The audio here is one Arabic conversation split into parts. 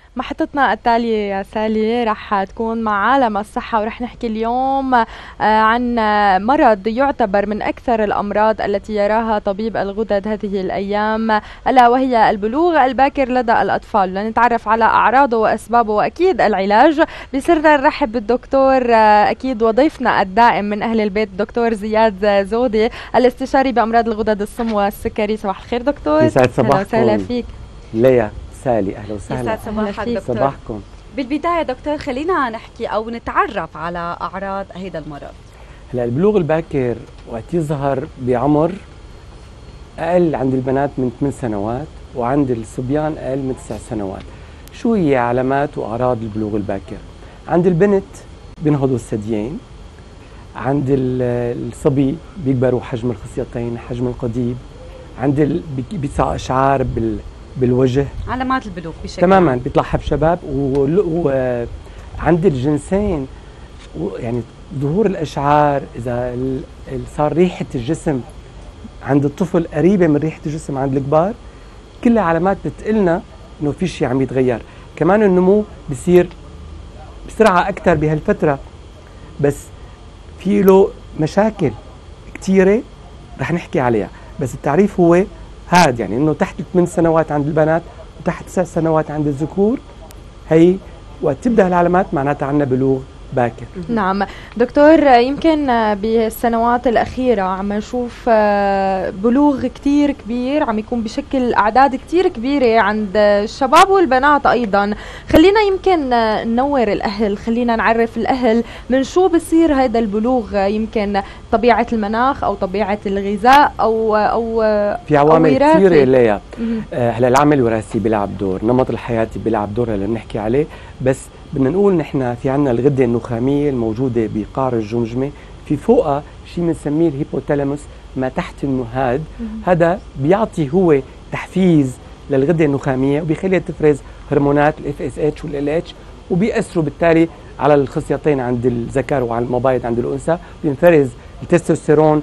محطتنا التالية يا سالي رح تكون مع عالم الصحة، ورح نحكي اليوم عن مرض يعتبر من أكثر الأمراض التي يراها طبيب الغدد هذه الأيام، ألا وهي البلوغ الباكر لدى الأطفال. لنتعرف على أعراضه وأسبابه وأكيد العلاج. بصرنا نرحب بالدكتور أكيد وضيفنا الدائم من أهل البيت دكتور زياد زودي، الاستشاري بأمراض الغدد الصم والسكري. صباح الخير دكتور. يسعد صباحكم. أهلا وسهلا فيك. ليا سالي، اهلا وسهلا. يسعد صباحك دكتور. صباحكم. بالبدايه دكتور خلينا نحكي او نتعرف على اعراض هيدا المرض. هلا البلوغ الباكر وقت يظهر بعمر اقل عند البنات من 8 سنوات وعند الصبيان اقل من 9 سنوات. شو هي علامات واعراض البلوغ الباكر؟ عند البنت بينهضوا الثديين، عند الصبي بيكبروا حجم الخصيتين، حجم القضيب، عند بيطلع اشعار بالوجه، علامات البلوغ بشكل تماما عام. بيطلع حب شباب. وعند الجنسين يعني ظهور الاشعار، اذا صار ريحه الجسم عند الطفل قريبه من ريحه الجسم عند الكبار، كلها علامات بتقلنا انه في شيء عم يتغير. كمان النمو بصير بسرعه اكثر بهالفتره، بس في له مشاكل كثيره رح نحكي عليها. بس التعريف هو هاد، يعني انه تحت 8 سنوات عند البنات وتحت 9 سنوات عند الذكور، هي وقت تبدا العلامات معناتها عندنا بلوغ باكر. نعم دكتور، يمكن بالسنوات الأخيرة عم نشوف بلوغ كتير كبير، عم يكون بشكل أعداد كتير كبيرة عند الشباب والبنات أيضا. خلينا يمكن ننور الأهل، خلينا نعرف الأهل من شو بصير هذا البلوغ، يمكن طبيعة المناخ أو طبيعة الغذاء أو في عوامل كثيرة ليها. هلا العامل الوراثي بيلعب دور، نمط الحياتي بيلعب دور اللي بنحكي عليه، بس بدنا نقول نحن في عنا الغده النخاميه الموجوده بقعر الجمجمه، في فوقها شيء بنسميه الهيبوثالاموس ما تحت النهاد. هذا بيعطي هو تحفيز للغده النخاميه وبيخليها تفرز هرمونات الاف اس اتش والال اتش، وبيأثروا بالتالي على الخصيتين عند الذكر وعلى المبايض عند الانثى، بينفرز التستوستيرون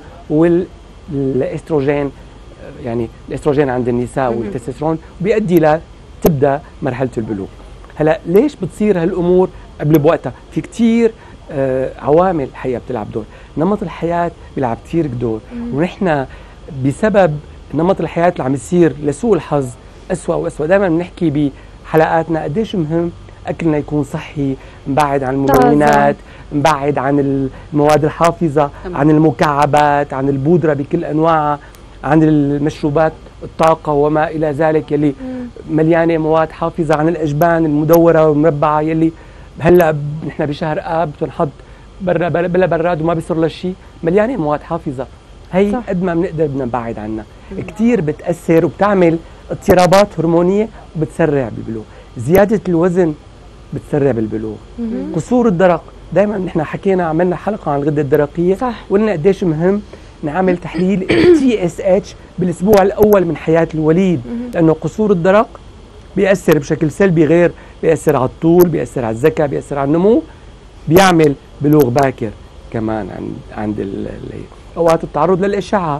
والاستروجين، يعني الاستروجين عند النساء والتستوستيرون، وبيؤدي لتبدا مرحله البلوغ. هلا ليش بتصير هالامور قبل بوقتها؟ في كثير عوامل الحقيقه بتلعب دور. نمط الحياه بيلعب كثير دور، ونحن بسبب نمط الحياه اللي عم يصير لسوء الحظ اسوء واسوء. دائما بنحكي بحلقاتنا قديش مهم اكلنا يكون صحي، نبعد عن الملونات، نبعد عن المواد الحافظه، عن المكعبات، عن البودره بكل انواعها، عن المشروبات الطاقه وما الى ذلك يلي مليانه مواد حافظه، عن الاجبان المدوره والمربعه يلي هلا نحن بشهر اب بتنحط بلا براد وما بيصير لها شيء، مليانه مواد حافظه. هي قد ما بنقدر بدنا نبعد عنها. كثير بتاثر وبتعمل اضطرابات هرمونيه وبتسرع بالبلوغ. زياده الوزن بتسرع بالبلوغ. قصور الدرق، دائما نحن حكينا عملنا حلقه عن الغده الدرقيه، وقلنا قديش مهم نعمل تحليل تي اس اتش بالاسبوع الاول من حياه الوليد، لانه قصور الدرق بيأثر بشكل سلبي، غير بيأثر على الطول، بيأثر على الذكاء، بيأثر على النمو، بيعمل بلوغ باكر كمان عند اوقات التعرض للاشعه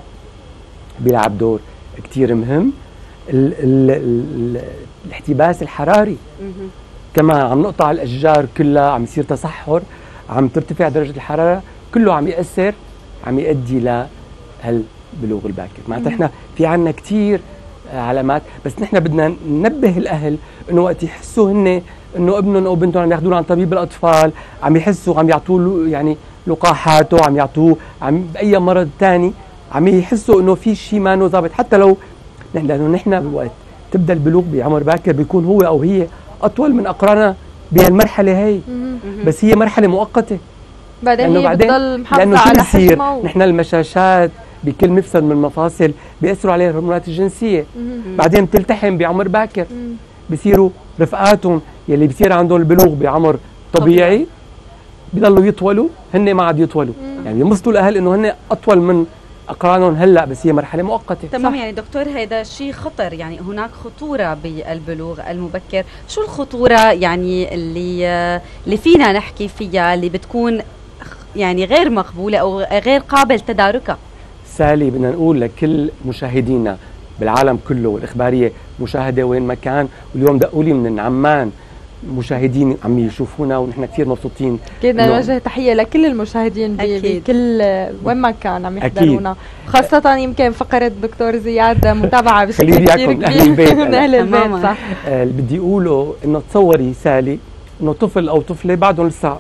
بيلعب دور كثير مهم. الاحتباس الحراري كمان، عم نقطع الاشجار كلها، عم يصير تصحر، عم ترتفع درجه الحراره، كله عم يأثر، عم يؤدي لهالبلوغ الباكر. معناتها احنا في عنا كثير علامات، بس نحن بدنا ننبه الاهل انه وقت يحسوا هن انه ابنهم او بنتهم عم ياخذوه عن طبيب الاطفال، عم يحسوا عم يعطوه يعني لقاحاته، عم يعطوه باي مرض ثاني، عم يحسوا انه في شيء ما ظابط، حتى لو لانه نحن وقت تبدا البلوغ بعمر باكر بيكون هو او هي اطول من اقرانها بهالمرحله هي، بس هي مرحله مؤقته. بعدين هي بتضل محافظه على حجمها. نحن المشاشات بكل مفصل من المفاصل بيأثروا عليها الهرمونات الجنسيه، بعدين بتلتحم بعمر باكر، بصيروا رفقاتهم يلي بصير عندهم البلوغ بعمر طبيعي بيضلوا يطولوا، هن ما عاد يطولوا، يعني بينبسطوا الاهل انه هن اطول من اقرانهم هلا، بس هي مرحله مؤقته. تمام. يعني دكتور هذا شيء خطر، يعني هناك خطوره بالبلوغ المبكر. شو الخطوره يعني اللي فينا نحكي فيها، اللي بتكون يعني غير مقبوله او غير قابل تداركها؟ سالي، بدنا نقول لكل مشاهدينا بالعالم كله، والاخباريه مشاهده وين ما كان، واليوم دقوا لي من عمان المشاهدين عم يشوفونا ونحن كثير مبسوطين. اكيد نوجه تحيه لكل المشاهدين بكل وين ما كان عم يحضرونا، خاصه يمكن فقره دكتور زياد متابعه بشكل كثير كبير من اهل البيت. صح. اللي بدي اقوله انه تصوري سالي انه طفل او طفله بعدهم لسه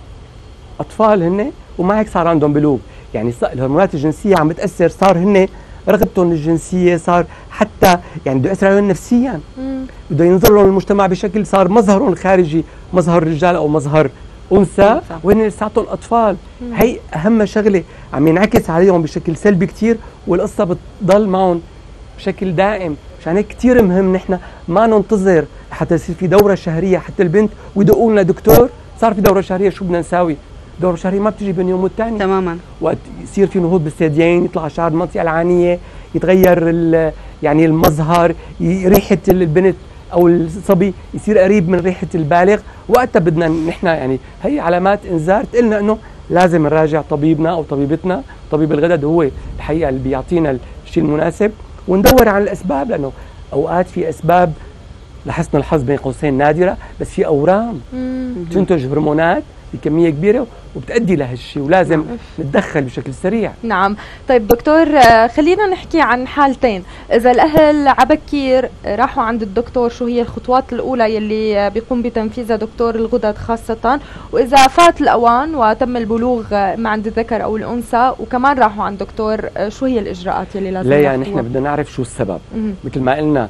اطفال هن وما هيك صار عندهم بلوغ، يعني الهرمونات الجنسيه عم بتاثر، صار هن رغبتهم الجنسيه صار حتى يعني بده ياثر عليهم نفسيا، بده ينظر لهم المجتمع بشكل صار مظهرهم الخارجي مظهر رجال او مظهر انثى وهن لساتهم اطفال. هي اهم شغله عم ينعكس عليهم بشكل سلبي كثير، والقصه بتضل معهم بشكل دائم. مشان هيك كثير مهم نحن ما ننتظر حتى يصير في دوره شهريه حتى البنت ويدقوا لنا دكتور صار في دوره شهريه شو بدنا نساوي. الدورة الشهرية ما بتجي بين يوم والثاني تماما. وقت يصير في نهوض بالثديين، يطلع شعر المنطقة العانية، يتغير يعني المظهر، ريحة البنت أو الصبي يصير قريب من ريحة البالغ، وقتها بدنا نحن يعني هي علامات إنذار تقلنا إنه لازم نراجع طبيبنا أو طبيبتنا. طبيب الغدد هو الحقيقة اللي بيعطينا الشيء المناسب، وندور على الأسباب، لأنه أوقات في أسباب لحسن الحظ بين قوسين نادرة، بس في أورام تنتج هرمونات بكمية كبيرة وبتأدي لهالشيء، ولازم نتدخل بشكل سريع. نعم. طيب دكتور، خلينا نحكي عن حالتين. إذا الأهل عبكير راحوا عند الدكتور، شو هي الخطوات الأولى يلي بيقوم بتنفيذها دكتور الغدد خاصة؟ وإذا فات الأوان وتم البلوغ ما عند الذكر أو الأنثى وكمان راحوا عند دكتور، شو هي الإجراءات يلي لازم لا يعني نحن بدنا نعرف شو السبب. مثل ما قلنا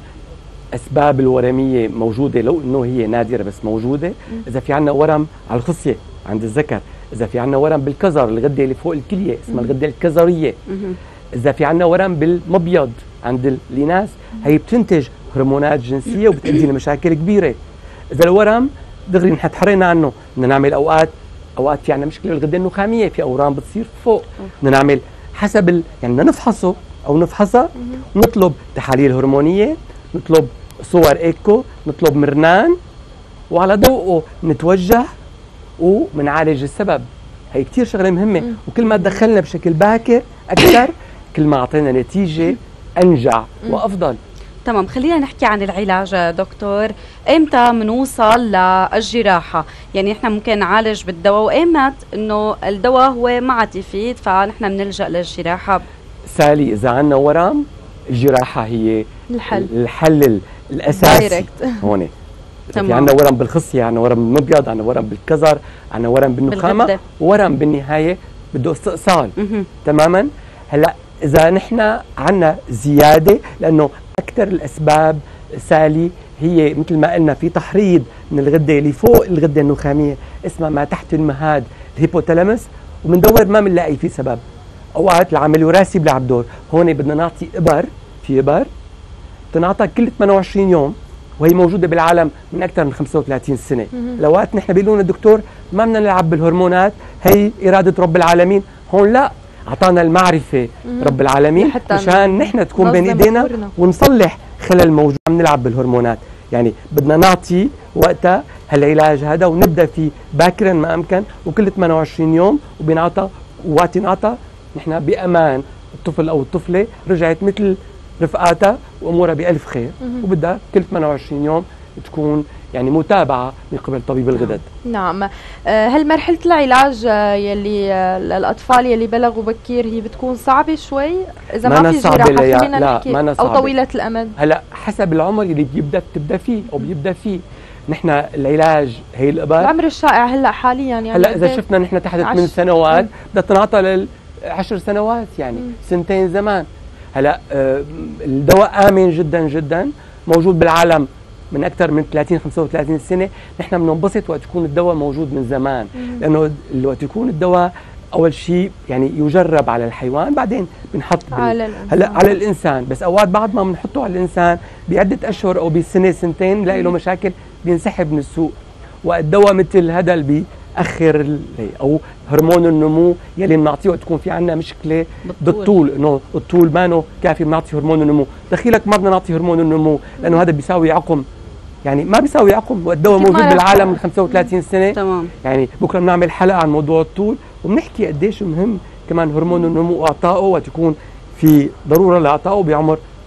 أسباب الورمية موجودة، لو إنه هي نادرة بس موجودة. إذا في عنا ورم على الخصية عند الذكر، إذا في عنا ورم بالكظر الغدة اللي فوق الكلية اسمها الغدة الكظرية، إذا في عنا ورم بالمبيض عند الإناث، هي بتنتج هرمونات جنسية وبتؤدي لمشاكل كبيرة. إذا الورم دغري نحن تحرينا عنه، بدنا نعمل أوقات في عنا مشكلة بالغدة النخامية، في أورام بتصير فوق، بدنا نعمل حسب يعني بدنا نفحصه أو نفحصها، ونطلب تحاليل هرمونية، نطلب صور ايكو، نطلب مرنان، وعلى ضوءه نتوجه ومنعالج السبب. هي كثير شغله مهمه، وكل ما تدخلنا بشكل باكر اكثر كل ما اعطينا نتيجه انجع وافضل. تمام. خلينا نحكي عن العلاج دكتور. امتى منوصل للجراحه؟ يعني نحن ممكن نعالج بالدواء، وايمت انه الدواء هو ما عاد يفيد فنحن بنلجا للجراحه؟ سالي اذا عندنا ورم الجراحه هي الحل الاساسي هون. في عندنا ورم بالخصيه، عندنا ورم بالمبيض، عندنا ورم بالكظر، عندنا ورم بالنخامه، ورم بالنهايه بده استئصال. تماما. هلا اذا نحن عندنا زياده، لانه اكثر الاسباب سالي هي مثل ما قلنا في تحريض من الغده اللي فوق الغده النخاميه اسمها ما تحت المهاد الهيبوثالاموس، وبندور ما بنلاقي في سبب. اوقات العامل الوراثي بيلعب دور. هون بدنا نعطي ابر، في ابر بتنعطى كل 28 يوم، وهي موجوده بالعالم من اكثر من 35 سنه. لوقت نحن بيقولوا لنا الدكتور ما بدنا نلعب بالهرمونات، هي اراده رب العالمين. هون لا، اعطانا المعرفه رب العالمين مشان نحن تكون بين ايدينا ونصلح خلل موجود. عم نلعب بالهرمونات، يعني بدنا نعطي وقتها هالعلاج هذا ونبدا فيه باكرا ما امكن، وكل 28 يوم وبينعطى، وقت ينعطى نحن بامان الطفل او الطفله رجعت مثل رفقاتها وامورها بألف خير، وبدها كل 28 يوم تكون يعني متابعه من قبل طبيب الغدد. نعم. هل مرحله العلاج يلي الاطفال يلي بلغوا بكير هي بتكون صعبه شوي اذا ما في جراحه؟ خلينا نحكي او طويله الامد. هلا حسب العمر اللي بتبدا فيه او بيبدا فيه. نحن العلاج هي الابر، العمر الشائع هلا حاليا يعني هلا اذا شفنا نحن تحت 8 سنوات بدها تنعطى ل10 سنوات، يعني سنتين زمان. هلا الدواء آمن جدا جدا، موجود بالعالم من أكثر من 30-35 سنة. نحن بننبسط وقت يكون الدواء موجود من زمان، لأنه وقت يكون الدواء أول شيء يعني يجرب على الحيوان، بعدين بنحط هلا على الإنسان. بس أوقات بعد ما بنحطه على الإنسان بعدة أشهر أو بسنة سنتين بنلاقي له مشاكل، بينسحب من السوق. والدواء مثل هذا اللي بيأخر او هرمون النمو يلي بنعطيه وقت تكون في عندنا مشكله بالطول، انه الطول ما كافي بنعطي هرمون النمو. دخيلك ما بدنا نعطي هرمون النمو لانه هذا بيساوي عقم، يعني ما بيساوي عقم. والدواء موجود بالعالم من 35 سنه. تمام. يعني بكره بنعمل حلقه عن موضوع الطول وبنحكي قديش مهم كمان هرمون النمو واعطائه وقت يكون في ضروره لاعطائه بعمر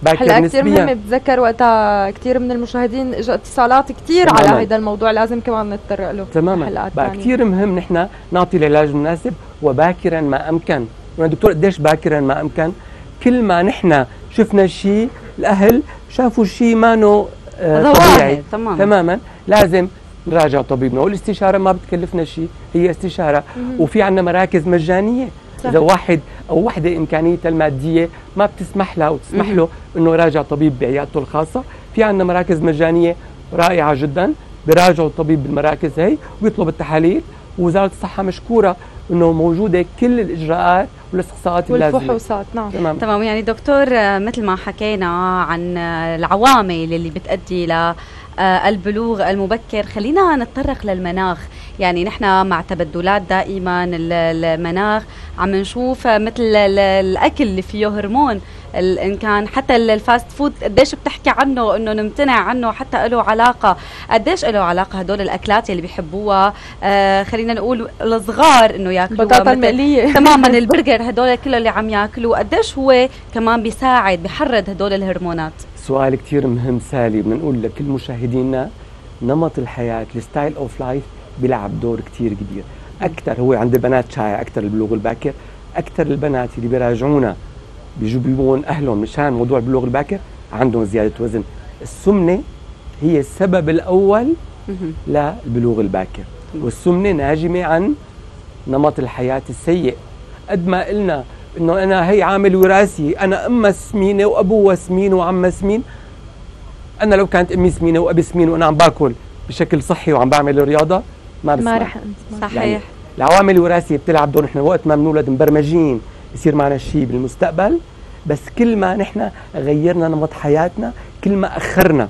باكر هلا كثير مهم نسبيا. بتذكر وقتها كثير من المشاهدين اجى اتصالات كثير على هذا الموضوع، لازم كمان نتطرق له تماما. بقى كثير مهم نحن نعطي العلاج المناسب وباكرا ما امكن. دكتور قديش باكرا ما امكن؟ كل ما نحن شفنا شيء الاهل شافوا شيء ما طبيعي تماما لازم نراجع طبيبنا، والاستشاره ما بتكلفنا شيء، هي استشاره. وفي عندنا مراكز مجانيه صح. اذا واحد او وحده امكانيتها الماديه ما بتسمح لها وتسمح له انه يراجع طبيب بعيادته الخاصه، في عندنا مراكز مجانيه رائعه جدا، بيراجعوا الطبيب بالمراكز هي ويطلب التحاليل، ووزاره الصحه مشكوره انه موجوده كل الاجراءات والاستقصاءات اللازمه والفحوصات. نعم تمام. يعني دكتور مثل ما حكينا عن العوامل اللي بتؤدي ل البلوغ المبكر، خلينا نتطرق للمناخ. يعني نحن مع تبدلات دائما المناخ عم نشوف مثل الاكل اللي فيه هرمون، ان كان حتى الفاست فود قديش بتحكي عنه انه نمتنع عنه، حتى له علاقه، قديش له علاقه هدول الاكلات اللي بيحبوها خلينا نقول الصغار انه ياكلوا البطاطا المقليه تماما البرجر، هدول كله اللي عم ياكلوا، قديش هو كمان بيساعد بيحرض هدول الهرمونات. سؤال كثير مهم سالي. بدنا نقول لكل مشاهدينا نمط الحياه الستايل اوف لايف بيلعب دور كثير كبير. اكثر هو عند البنات شائع اكثر البلوغ الباكر، اكثر البنات اللي بيراجعونا بيجيبون اهلهم مشان موضوع البلوغ الباكر عندهم زياده وزن. السمنه هي السبب الاول للبلوغ الباكر، والسمنه ناجمه عن نمط الحياه السيء. قد ما قلنا انه انا هي عامل وراثي، انا امها سمينه وابوها سمين وعمها سمين، انا لو كانت امي سمينه وابي سمين وانا عم باكل بشكل صحي وعم بعمل رياضه ما رح صحيح. يعني العوامل الوراثيه بتلعب دور. نحن وقت ما بنولد مبرمجين يصير معنا شيء بالمستقبل، بس كل ما نحن غيرنا نمط حياتنا كل ما اخرنا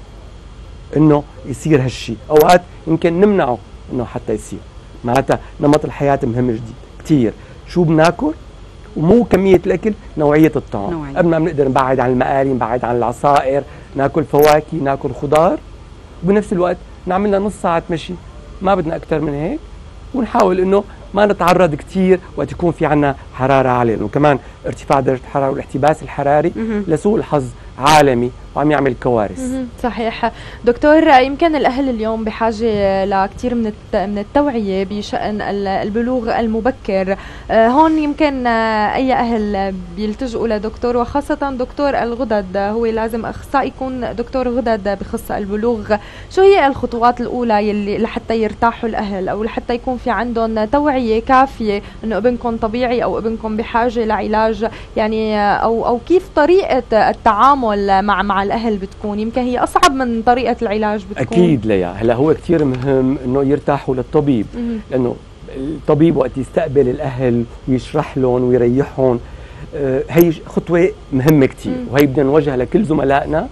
انه يصير هالشيء. اوقات يمكن نمنعه انه حتى يصير. معناتها نمط الحياه مهم جديد كثير. شو بناكل ومو كميه الاكل، نوعيه الطعام. قبل ما بنقدر نبعد عن المقالي، نبعد عن العصائر، ناكل فواكه، ناكل خضار، وبنفس الوقت نعمل لنا نص ساعه مشي، ما بدنا اكثر من هيك، ونحاول انه ما نتعرض كثير وقت يكون في عنا حراره عاليه، لانه كمان ارتفاع درجه الحراره والاحتباس الحراري لسوء الحظ عالمي وعم يعمل كوارث. صحيح. دكتور، يمكن الاهل اليوم بحاجه لكثير من التوعيه بشان البلوغ المبكر. هون يمكن اي اهل بيلتجئوا لدكتور، وخاصه دكتور الغدد، هو لازم اخصائي يكون دكتور غدد بخص البلوغ. شو هي الخطوات الاولى يلي لحتى يرتاحوا الاهل، او لحتى يكون في عندهم توعيه كافيه انه ابنكم طبيعي او ابنكم بحاجه لعلاج، يعني او كيف طريقه التعامل مع الاهل بتكون؟ يمكن هي اصعب من طريقه العلاج بتكون. اكيد ليا. هلا هو كثير مهم انه يرتاحوا للطبيب، لانه الطبيب وقت يستقبل الاهل ويشرح لهم ويريحهم، هي خطوه مهمه كثير، وهي بدنا نوجهها لكل زملائنا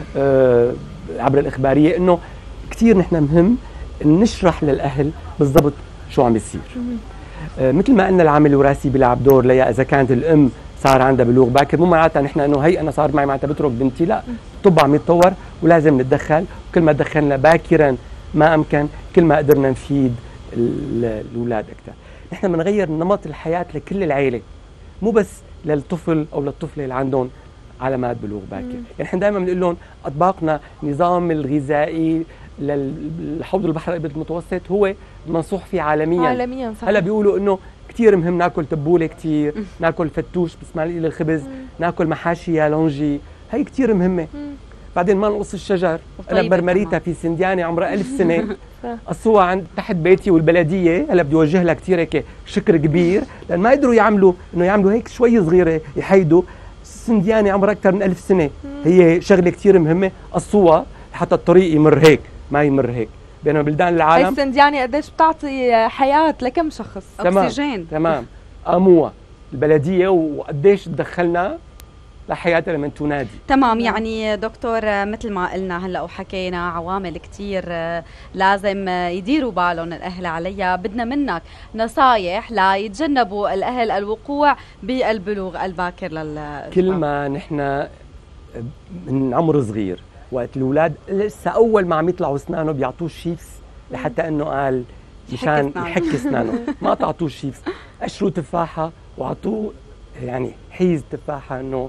عبر الاخباريه، انه كثير نحن مهم نشرح للاهل بالضبط شو عم بيصير. مثل ما قلنا العامل الوراثي بيلعب دور ليا. اذا كانت الام صار عندها بلوغ باكر، مو معناتها نحن انه هي انا صار معي معناتها بترك بنتي، لا، الطب عم يتطور ولازم نتدخل، وكل ما تدخلنا باكرا ما امكن كل ما قدرنا نفيد الاولاد اكثر. نحن بنغير نمط الحياه لكل العائله، مو بس للطفل او للطفله اللي عندهم علامات بلوغ باكر. يعني نحن دائما بنقول لهم اطباقنا النظام الغذائي للحوض البحر الابيض المتوسط هو منصوح فيه عالميا صحيح. هلا بيقولوا انه كثير مهم ناكل تبوله، كثير ناكل فتوش باسماعيل الخبز، ناكل محاشي يا لونجي، هي كثير مهمه. بعدين ما نقص الشجر. انا برمريتا في سنديانه عمرها 1000 سنه قصوها عند تحت بيتي، والبلديه هلا بدي اوجه لها كثير هيك شكر كبير، لان ما قدروا يعملوا هيك شوي صغيره يحيدوا سنديانه عمرها اكثر من 1000 سنه. هي شغله كثير مهمه، قصوها حتى الطريق يمر هيك ما يمر هيك. بينما بلدان العالم السنديانه قديش بتعطي حياه لكم شخص؟ اكسجين. تمام. قاموها البلديه وقديش تدخلنا لحياتها لمن تنادي. تمام. يعني دكتور مثل ما قلنا هلا وحكينا عوامل كثير لازم يديروا بالهم الاهل عليها. بدنا منك نصايح ليتجنبوا الاهل الوقوع بالبلوغ الباكر كل ما نحن من عمر صغير وقت الاولاد لسه اول ما عم يطلعوا اسنانه بيعطوه شيبس لحتى انه قال مشان يحك اسنانه، ما تعطوه شيبس، قشروا تفاحه وعطوه يعني حيز تفاحه انه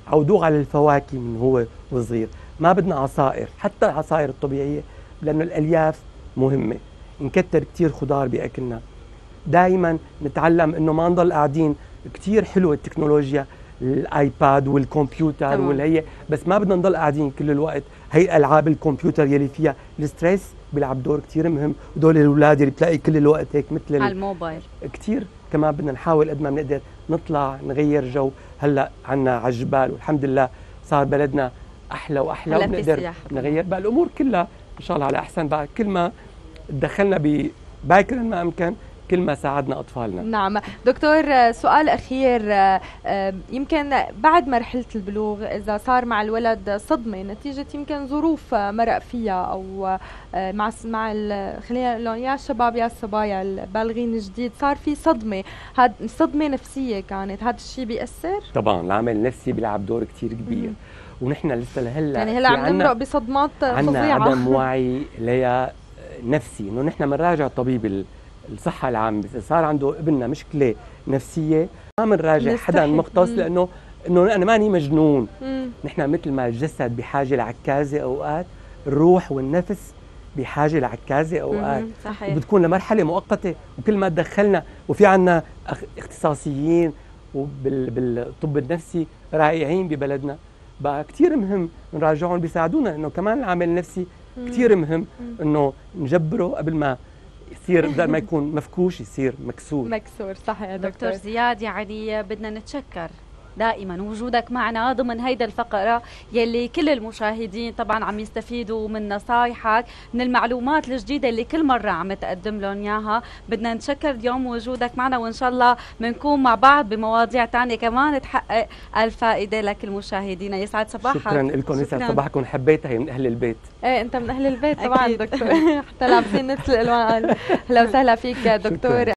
عودوه على الفواكه من هو وصغير. ما بدنا عصائر، حتى العصائر الطبيعية، لأنه الألياف مهمة. نكتر كتير خضار بأكلنا. دائما نتعلم انه ما نضل قاعدين. كتير حلوه التكنولوجيا، الايباد والكمبيوتر والهي، بس ما بدنا نضل قاعدين كل الوقت. هي العاب الكمبيوتر يلي فيها الستريس بيلعب دور كتير مهم، ودول الاولاد اللي بتلاقي كل الوقت هيك مثل على الموبايل. كتير كمان بدنا نحاول قد ما بنقدر نطلع نغير جو. هلا عنا على الجبال والحمد لله صار بلدنا احلى واحلى، وبنقدر نغير بقى الامور كلها ان شاء الله على احسن. بقى كل ما تدخلنا بباكر ما امكن، كل ما ساعدنا أطفالنا. نعم دكتور، سؤال أخير. يمكن بعد مرحلة البلوغ إذا صار مع الولد صدمة نتيجة يمكن ظروف مرق فيها، أو مع خلينا نقول يا الشباب يا الصبايا البالغين الجديد صار في صدمة، هاد صدمة نفسية كانت، هذا الشيء بيأثر؟ طبعا العامل النفسي بيلعب دور كتير كبير. ونحن لسه لهلا يعني هلا عم نمرق بصدمات فظيعة. عنا عدم وعي ليا نفسي، انه نحن بنراجع طبيب الصحة العامة. إذا صار عنده ابننا مشكلة نفسية ما بنراجع حدا مختص، لأنه أنا ماني مجنون. نحن مثل ما الجسد بحاجة لعكازة أوقات، الروح والنفس بحاجة لعكازة أوقات. صحيح. وبتكون لمرحلة مؤقتة، وكل ما تدخلنا وفي عنا اختصاصيين وبالطب النفسي رائعين ببلدنا، بقى كتير مهم نراجعهم، بيساعدونا إنه كمان العامل النفسي كتير مهم إنه نجبره قبل ما يصير، بدل ما يكون مفكوش يصير مكسور. صح يا دكتور زياد. يعني بدنا نتشكر دائما وجودك معنا ضمن هيدا الفقرة يلي كل المشاهدين طبعا عم يستفيدوا من نصايحك، من المعلومات الجديدة اللي كل مرة عم تقدم لهم اياها. بدنا نتشكر اليوم وجودك معنا، وان شاء الله بنكون مع بعض بمواضيع تانية كمان تحقق الفائدة لك المشاهدين. يسعد صباحك. شكرا لكم، يسعد صباحكم. حبيتها، هي من اهل البيت. ايه انت من اهل البيت طبعا دكتور. حتى لابسين نفس الالوان. اهلا وسهلا فيك دكتور.